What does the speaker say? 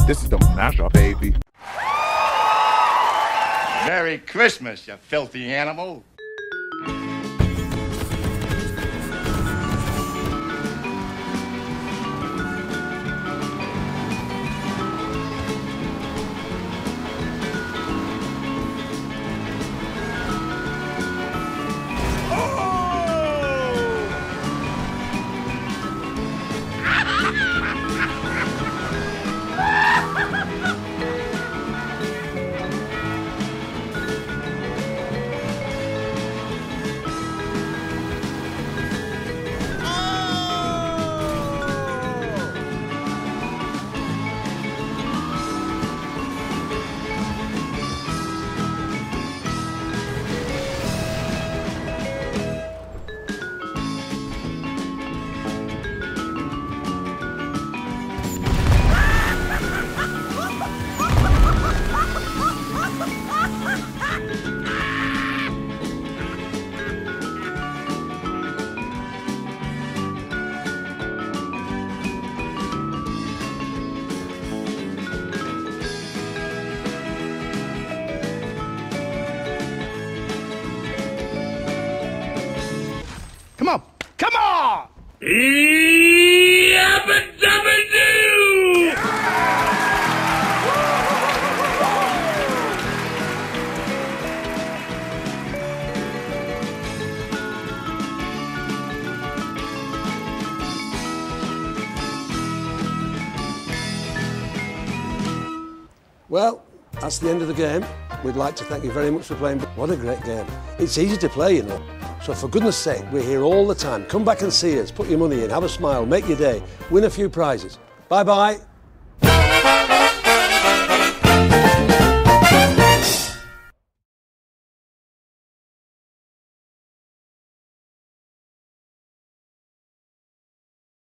This is the mashup, baby. Merry Christmas, you filthy animal. Come on! Come on! Yabba-dabba-doo! Well, that's the end of the game. We'd like to thank you very much for playing. What a great game. It's easy to play, you know. So for goodness sake, we're here all the time. Come back and see us, put your money in, have a smile, make your day, win a few prizes. Bye-bye.